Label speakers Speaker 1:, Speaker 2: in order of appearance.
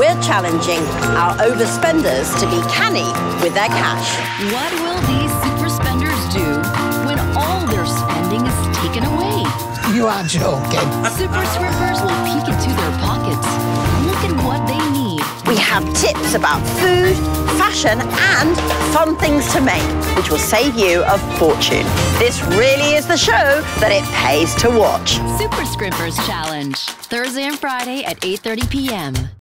Speaker 1: we're challenging our overspenders to be canny with their cash.
Speaker 2: What will these super spenders do when all their spending is taken away?
Speaker 3: You are joking.
Speaker 2: Superscrimpers will peek into their pockets, look at what they need.
Speaker 1: We have tips about food, fashion, and fun things to make, which will save you a fortune. This really is the show that it pays to watch.
Speaker 2: Superscrimpers Challenge, Thursday and Friday at 8:30 p.m.